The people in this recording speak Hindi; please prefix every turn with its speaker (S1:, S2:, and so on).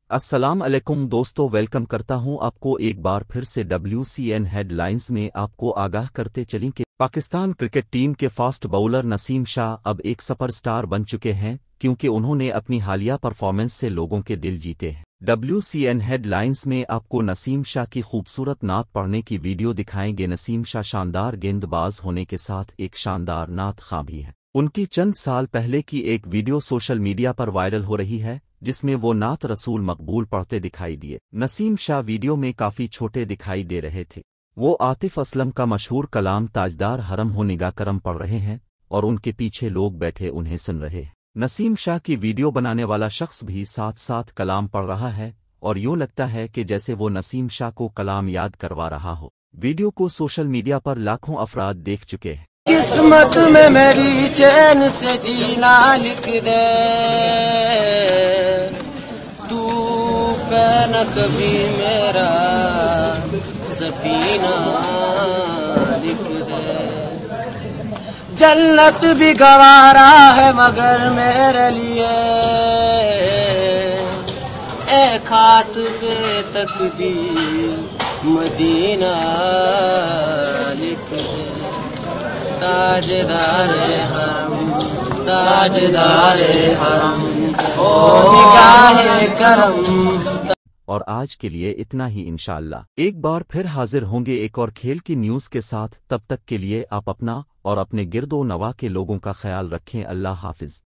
S1: अस्सलाम अलैकुम दोस्तों, वेलकम करता हूं आपको एक बार फिर से WCN हेडलाइंस में आपको आगाह करते चलें कि पाकिस्तान क्रिकेट टीम के फास्ट बॉलर नसीम शाह अब एक सुपरस्टार बन चुके हैं क्योंकि उन्होंने अपनी हालिया परफॉर्मेंस से लोगों के दिल जीते हैं। WCN हेडलाइंस में आपको नसीम शाह की खूबसूरत नात पढ़ने की वीडियो दिखाएंगे। नसीम शाह शानदार गेंदबाज होने के साथ एक शानदार नात खां भी है। उनकी चंद साल पहले की एक वीडियो सोशल मीडिया पर वायरल हो रही है जिसमें वो नात रसूल मकबूल पढ़ते दिखाई दिए। नसीम शाह वीडियो में काफी छोटे दिखाई दे रहे थे। वो आतिफ असलम का मशहूर कलाम ताजदार हरम हो निगाह करम पढ़ रहे हैं और उनके पीछे लोग बैठे उन्हें सुन रहे हैं। नसीम शाह की वीडियो बनाने वाला शख्स भी साथ साथ कलाम पढ़ रहा है और यूं लगता है कि जैसे वो नसीम शाह को कलाम याद करवा रहा हो। वीडियो को सोशल मीडिया पर लाखों अफराद देख चुके हैं।
S2: किस्मत में मेरी चैन से जीना लिख दे, तू न कभी मेरा सफीना लिख दे। जन्नत भी गवारा है मगर मेरे लिए, ए खात पे तकदीर मदीना लिख दे। ताजदारे हम, ताजदारे हम, ओ निगाहे करम।
S1: और आज के लिए इतना ही। इंशाअल्लाह एक बार फिर हाजिर होंगे एक और खेल की न्यूज़ के साथ। तब तक के लिए आप अपना और अपने गिरदो नवा के लोगों का ख्याल रखें। अल्लाह हाफिज।